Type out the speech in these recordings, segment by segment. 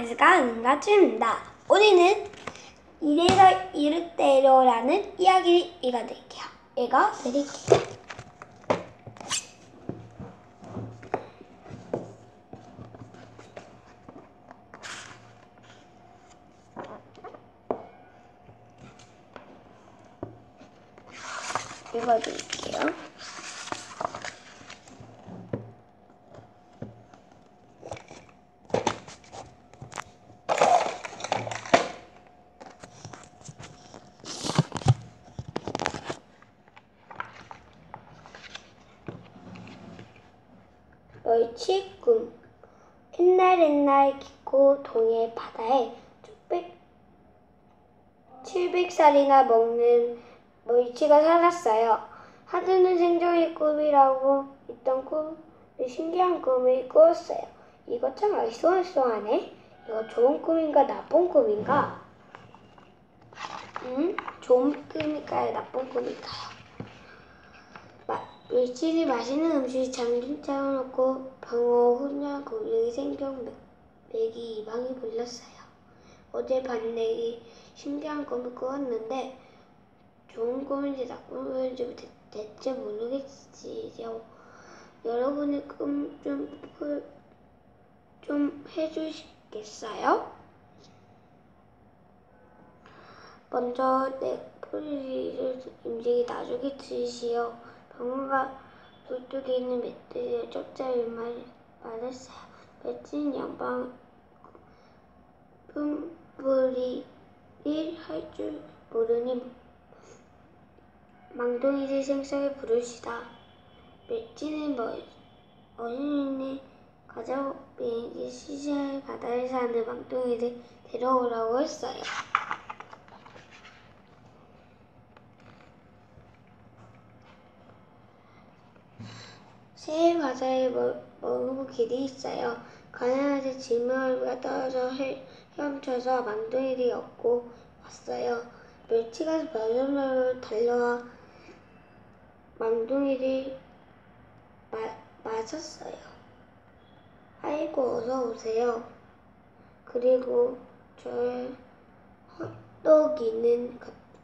말스가 은가 줍니다. 우리는 이래서 이르대로라는 이야기를 읽어드릴게요. 읽어드릴게요. 멀치꿈. 옛날 깊고 동해 바다에 700살이나 먹는 멀치가 살았어요. 하루는 생존의 꿈이라고 있던 신기한 꿈을 꾸었어요. 이거 참 알쏭알쏭하네. 이거 좋은 꿈인가 나쁜 꿈인가? 좋은 꿈일까요? 나쁜 꿈일까요? 멀치는 맛있는 음식이 잠좀 차려놓고 방어, 훈련, 고기, 생선, 맥이 이방이 불렀어요. 어제 밤내기 신기한 꿈을 꾸었는데 좋은 꿈인지 나쁜 꿈인지 대체 모르겠지요. 여러분의 꿈 좀 해주시겠어요? 먼저 내 뿌리를 움직이 나중에 들으시오. 방어가 돌뚝에 있는 멧돼지의 쫓아올 말했어요. 멧돼지는 양방 뿜뿌리를 할 줄 모르니 망둥이들 생성에 부르시다. 멧돼지는 어린이는 가족 비행기 시절 바다에 사는 망둥이들 데려오라고 했어요. 새해 바다에 머무는 길이 있어요. 가난한데 질머리가 떨어져 헤엄쳐서 망둥이들이 얻고 왔어요. 멸치가 별로별로 달려와 망둥이를 맞았어요. 아이고 어서 오세요. 그리고 저의 헛떡이는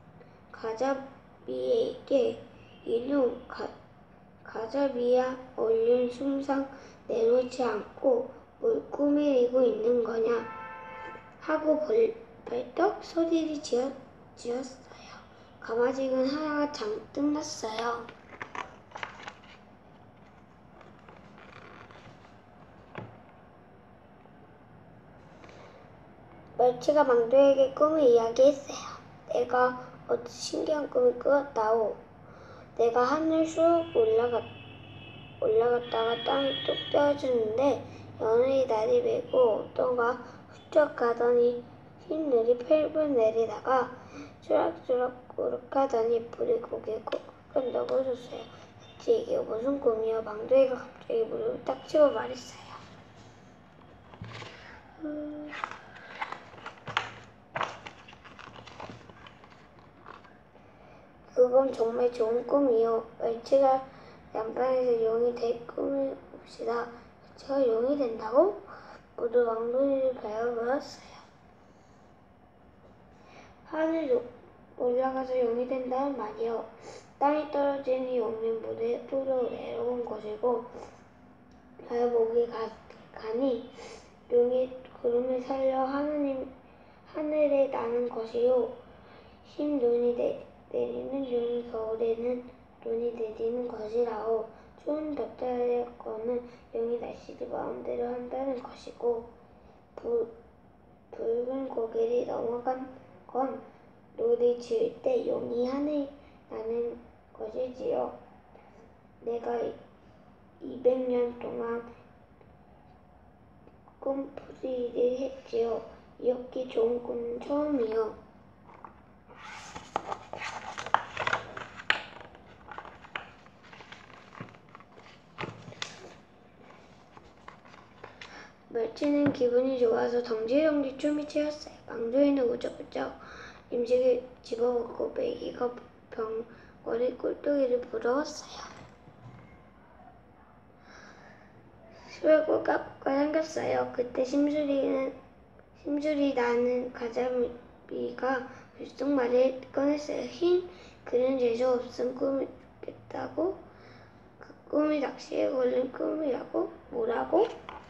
가자미에게 이놈 가자미야 얼른 숨상 내놓지 않고 뭘 꾸미고 있는 거냐 하고 벌떡 소리를 지었어요. 가마직은 하나가 잔뜩 났어요. 멸치가 망둥이에게 꿈을 이야기했어요. 내가 어제 신기한 꿈을 꾸었다오. 내가 하늘 쑥 올라갔다가 땅에 뚝 떨어졌는데 연예이 날이 메고 어떤가 훌쩍 가더니 흰늘이 펄펄 내리다가 주락주락 구룩하더니 불이 고개 꾹꾹 넘어졌어요. 대체 이게 무슨 꿈이야? 망둥이가 갑자기 무릎을 딱 치고 말했어요. 그건 정말 좋은 꿈이요. 멸치가 양방에서 용이 될 꿈을 봅시다. 멸치가 용이 된다고? 모두 망둥이를 바라보았어요. 하늘 올라가서 용이 된다는 말이요. 땅에 떨어지는 용은 무대로 내려온 것이고 별 목이 가니 용이 구름을 살려 하늘에 나는 것이요. 흰 눈이 내리는 용이 겨울에는 눈이 내리는 것이라오. 추운 볕자리에서는 용이 날씨를 마음대로 한다는 것이고 붉은 고개를 넘어간 건 노를 지을 때 용이 하늘에 나는 것이지요. 내가 200년 동안 꿈풀이를 했지요. 이렇게 좋은 꿈은 처음이요. 멸치는 기분이 좋아서 덩지덩지 춤을 추었어요. 망둥이는 우적우적 음식을 집어먹고 메기가 병거리 꼴뚜기를 부러웠어요. 수액과 까꾸가 생겼어요. 그때 심술이는 심술이 나는 가자미가 불쑥말을 꺼냈어요. 흰 그는 재수 없음 꿈이 깼다고? 그 꿈이 낚시에 걸린 꿈이라고? 뭐라고?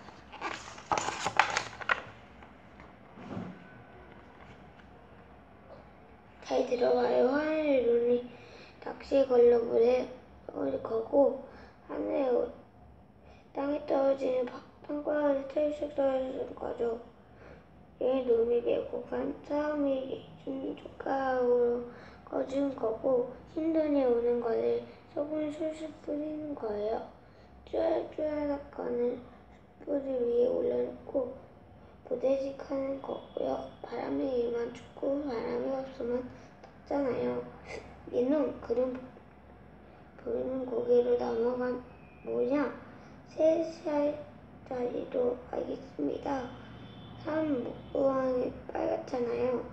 잘 들어봐요. 하늘의 눈이 낚시에 걸려 물에 거고 하늘에 땅에 떨어지는 빵과를 털씩 떨어지는 거죠. 얘 놈이 메고 간 사람이 준 젓가락으로 꺼준 거고 흰눈이 오는 거를 소금 술술 뿌리는 거예요. 쭈알쭈알한 거는 숯불 위에 올려놓고 부대식하는 거고요. 바람이 일만 춥고 바람이 없으면 덥잖아요. 이놈 그런 부르는 고개로 넘어간 뭐냐? 3살짜리도 알겠습니다. 산 목구멍이 빨갛잖아요.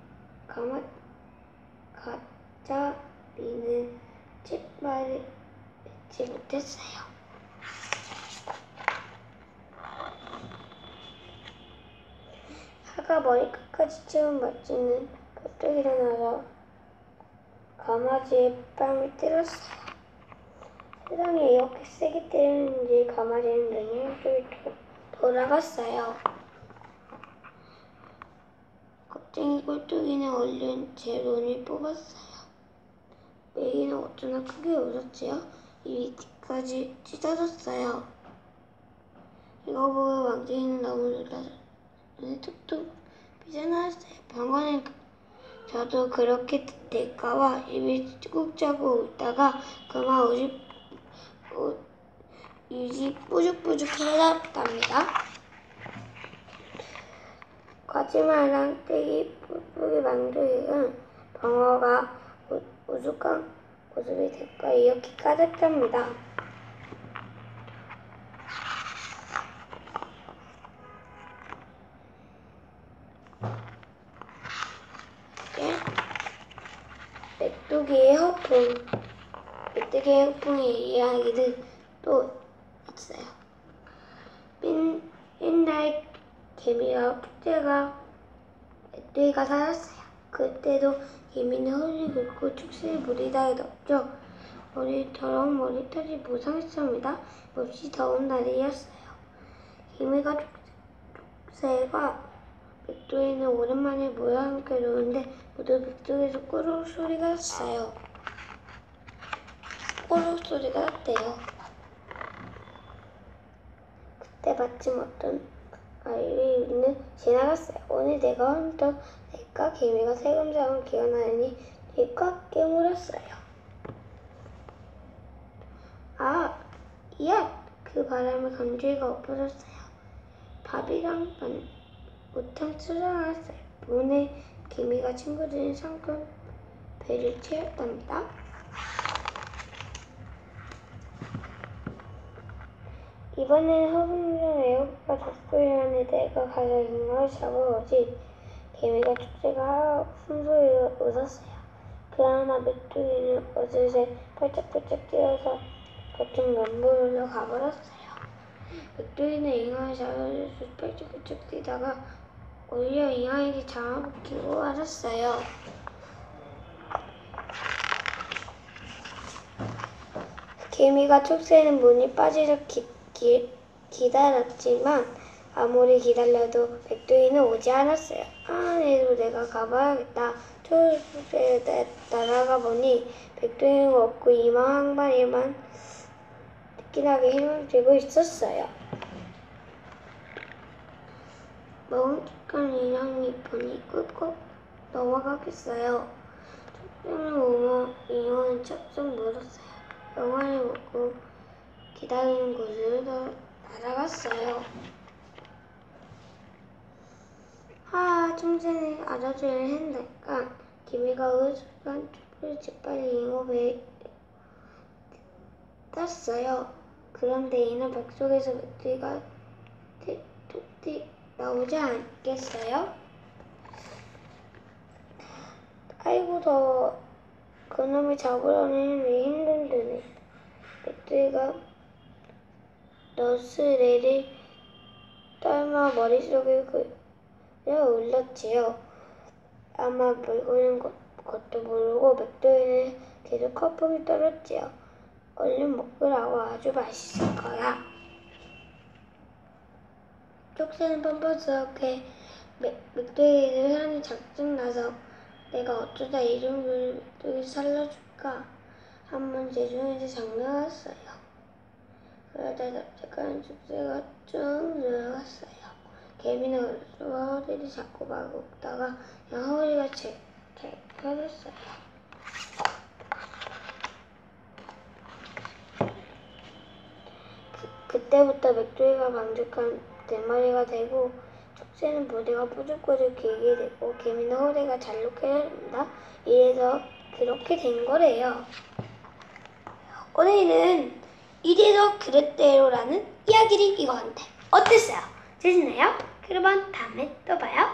가자미는 칫발을 맺지 못했어요. 하가 머리끝까지 채운 멋지는 벌떡 일어나서 가마지에 뺨을 때렸어요. 세상에 이렇게 세게 때리는지 가마지는 눈이 한쪽이 돌아갔어요. 겁쟁이 꼴뚜기는 얼른 제 눈을 뽑았어요. 메기는 어쩌나 크게 웃었지요. 입이 뒤까지 찢어졌어요. 이거 보고 왕쟁이는 너무 놀라서 눈이 툭툭 삐져나왔어요. 방관은 저도 그렇게 될까봐 입이 꾹 짜고 웃다가 그만 입이 뿌죽뿌죽 흘러났답니다. 거짓말랑 떼기 뿔뿔이 망둥이는 벙어가 우스꽝 모습이 될까 이렇게 까졌답니다. 메뚜기의 허풍. 메뚜기의 허풍의 이야기는 또 있어요. 옛날 개미와 메뚜기가 살았어요. 그때도 개미는 허리 굵고 축새를 부리다가 덥죠. 더러운 머리털이 무성했습니다. 몹시 더운 날이었어요. 개미가 축새가 메뚜기는 오랜만에 모여 함께 노는데 모두 메뚜기에서 꼬르륵 소리가 났어요. 꼬르륵 소리가 났대요. 그때 마침 어떤 아이는 지나갔어요. 오늘 내가 훔쳐 낼까? 개미가 세금장을 기어나느니 뒤에 꽉 깨물었어요. 아, 이야! 그 바람에 감지가 엎어졌어요. 밥이랑 못탕 쏟아나왔어요. 문에 개미가 친구들이 상큼 배를 채웠답니다. 이번엔 허공중 애호가 닭소리라니 내가 가서 잉어를 잡아오지. 개미가 축새가 숨소리로 웃었어요. 그러나 메뚜기는 어느새 팔짝팔짝 뛰어서 거친 연못으로 가버렸어요. 메뚜기는 잉어를 잡아줄 수 팔짝팔짝 뛰다가 오히려 잉어에게 잡아먹히고 말았어요. 개미가 축새는 문이 빠지도록 기다렸지만 아무리 기다려도 메뚜기는 오지 않았어요. 내일도 내가 가봐야겠다. 초록색에 날아가 보니 메뚜기는 없고 이만 한 마리만 특이하게 희망지고 있었어요. 먹은 인형이 보니 꿀꺽 넘어가겠어요. 촉새는 오면 인형은 척척 물었어요. 영화를 먹고 기다리는 곳으로 날아갔어요. 청새는 알아주려 했으니까 개미가 으슥한 촛불을 재빨리 잉어 배에 땄어요. 그런데 이는 뱃속에서 메뚜기가 툭툭 나오지 않겠어요? 아이고 더워. 그놈이 잡으려니 힘들더니 메뚜기가 너스레를 떨며 머릿속을 울렸지요. 아마 물고는 것도 모르고 맥도리는 계속 거품이 떨었지요. 얼른 먹으라고, 아주 맛있을 거야. 쪽새는 뻔뻔스럽게 맥도리를 향해 작증나서 내가 어쩌다 이 정도를 맥도리 살려줄까? 한번 제중에서 장난했어요. 그러다 납작한 쪽새가 쭉 늘어갔어요. 개미는 허리를 잡고 막 먹다가 그냥 허리가 잘 펴졌어요. 그때부터 맥도리가 만족한 대머리가 되고 쪽새는 머리가 뾰족뾰족 길게 되고 개미는 허리가 잘록해진다. 이래서 그렇게 된 거래요. 오늘은 이래서 그랬대로라는 이야기를 읽었는데 어땠어요? 재밌나요? 그러면 다음에 또 봐요.